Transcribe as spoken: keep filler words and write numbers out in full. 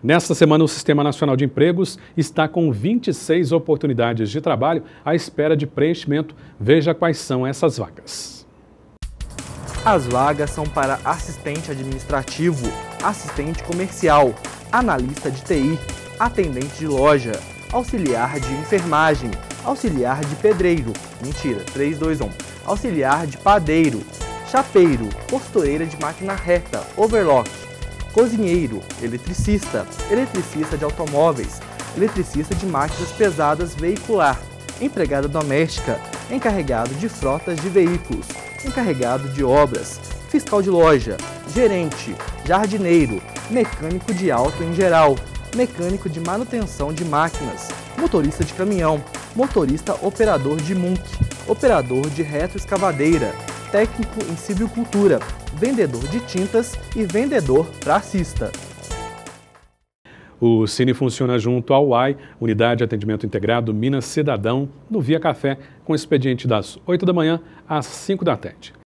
Nesta semana, o Sistema Nacional de Empregos está com vinte e seis oportunidades de trabalho à espera de preenchimento. Veja quais são essas vagas. As vagas são para assistente administrativo, assistente comercial, analista de T I, atendente de loja, auxiliar de enfermagem, auxiliar de pedreiro, mentira, três, dois, um, auxiliar de padeiro, chapeiro, costureira de máquina reta, overlock, cozinheiro, eletricista, eletricista de automóveis, eletricista de máquinas pesadas veicular, empregada doméstica, encarregado de frotas de veículos, encarregado de obras, fiscal de loja, gerente, jardineiro, mecânico de auto em geral, mecânico de manutenção de máquinas, motorista de caminhão, motorista operador de M U N C, operador de retroescavadeira, técnico em silvicultura, vendedor de tintas e vendedor praçista. O Cine funciona junto ao U A I, Unidade de Atendimento Integrado Minas Cidadão, no Via Café, com expediente das oito da manhã às cinco da tarde.